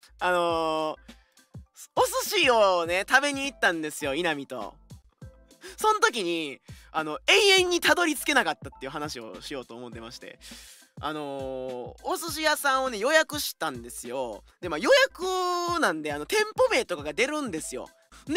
あのーお寿司をね食べに行ったんですよ、稲見と。その時に永遠にたどり着けなかったっていう話をしようと思ってまして、お寿司屋さんをね予約したんですよ。で予約なんで店舗名とかが出るんですよ。で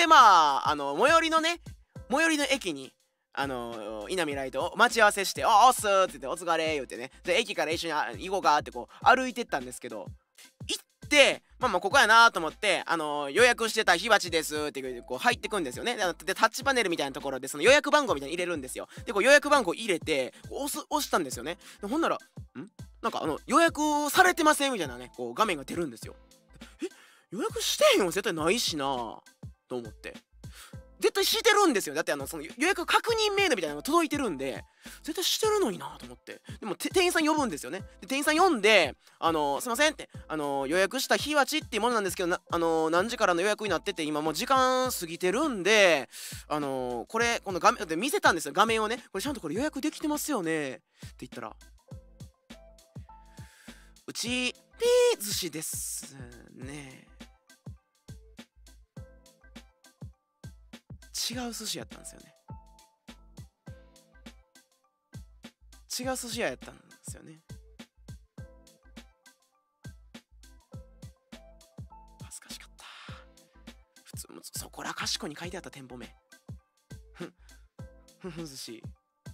最寄りの駅に稲見ライト待ち合わせして「おっす」って言って「お疲れ」言ってね、で駅から一緒に行こうかってこう歩いてったんですけど、行ってここやなと思って予約してた火鉢ですって言ってこう入ってくんですよね。でタッチパネルみたいなところでその予約番号みたいに入れるんですよ。でこう予約番号入れて押したんですよね。でほんならなんか予約されてませんみたいなねこう画面が出るんですよ。え、予約してへんよ絶対ないしなと思って、絶対してるんですよ。だってその予約確認メールみたいなのが届いてるんで絶対してるのになと思って、でも店員さん呼ぶんですよね。で店員さん呼んで「すいません」って予約した火鉢っていうものなんですけど何時からの予約になってて今もう時間過ぎてるんでこの画面で見せたんですよ、画面をね。これちゃんとこれ予約できてますよねって言ったら「うちピー寿司ですね」違う寿司やったんですよね。違う寿司屋やったんですよね。恥ずかしかった。普通もそこらかしこに書いてあった店舗名。ふん寿司。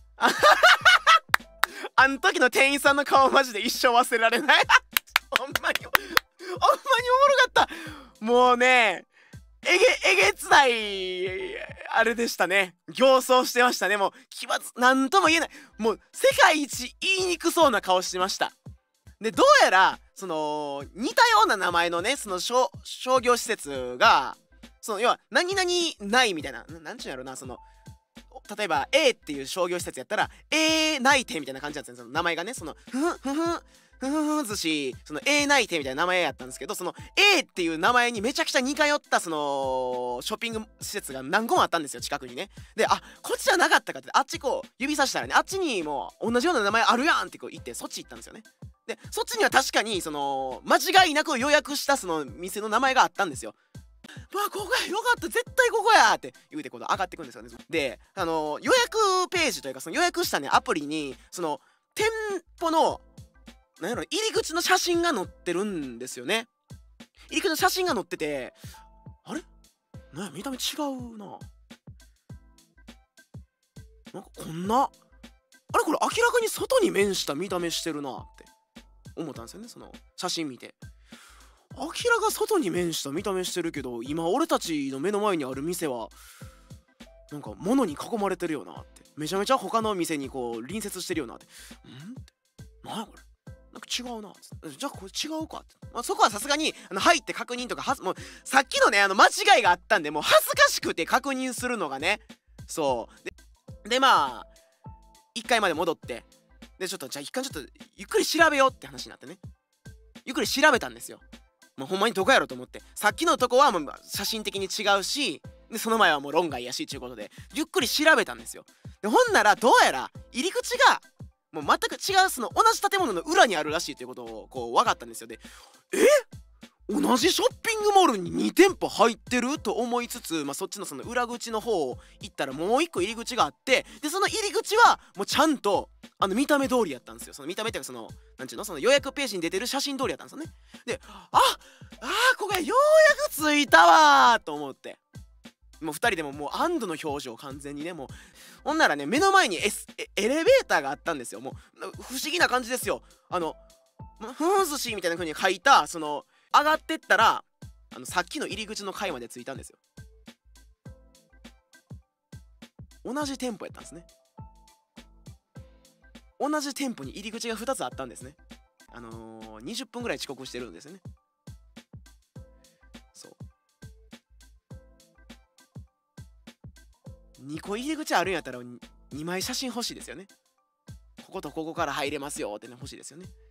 あん時の店員さんの顔マジで一生忘れられない。ほんまにおもろかった。もうねえげつないあれでしたね。形相してましたね。もうなんとも言えない、もう世界一言いにくそうな顔してました。でどうやらその似たような名前のねその商業施設がその要は何々ないみたいな、なんちゅうんやろな、その例えば A っていう商業施設やったら A 内定みたいな感じだったんですよ、その名前がね。その寿司その A 内定みたいな名前やったんですけど、その A っていう名前にめちゃくちゃ似通ったそのショッピング施設が何個もあったんですよ、近くにね。でこっちじゃなかったかってあっちこう指さしたらね、あっちにも同じような名前あるやんってこう言ってそっち行ったんですよね。でそっちには確かにその間違いなく予約したその店の名前があったんですよ。ここやよかった絶対ここやって言うてこう上がってくんですよね。で予約ページというかその予約したねアプリにその店舗のなんやろ入り口の写真が載ってるんですよね。入り口の写真が載っててあれなんや見た目違うな、なんかこんなあれこれ明らかに外に面した見た目してるなって思ったんですよね、その写真見て。明らか外に面した見た目してるけど今俺たちの目の前にある店はなんか物に囲まれてるよなって、めちゃめちゃ他の店にこう隣接してるよなってなんやこれなんか違うなって、じゃあこれ違うかって、そこはさすがに入って確認とかもうさっきのね間違いがあったんでもう恥ずかしくて確認するのがね。そうで1回まで戻ってでちょっとじゃあ一回ちょっとゆっくり調べようって話になってね、ゆっくり調べたんですよ。もうほんまにどこやろと思って、さっきのとこはもう写真的に違うしでその前はもう論外やしっていうことでゆっくり調べたんですよ。でほんならどうやら入り口がもう全く違うその同じ建物の裏にあるらしいということをこう分かったんですよ。で同じショッピングモールに2店舗入ってると思いつつ、そっちのその裏口の方を行ったらもう1個入り口があって、でその入り口はもうちゃんと見た目通りやったんですよ。その見た目っていうかそのなんちゅうのその予約ページに出てる写真通りやったんですよね。でここやようやく着いたわーと思ってもう2人でももう安堵の表情完全にね。もうほんならね目の前にエレベーターがあったんですよ。もう不思議な感じですよ。ふん寿司みたいな風に書いたその上がってったらさっきの入り口の階まで着いたんですよ。同じ店舗やったんですね。同じ店舗に入り口が2つあったんですね。20分ぐらい遅刻してるんですよね。そう2個入り口あるんやったら2枚写真欲しいですよね。こことここから入れますよってね欲しいですよね。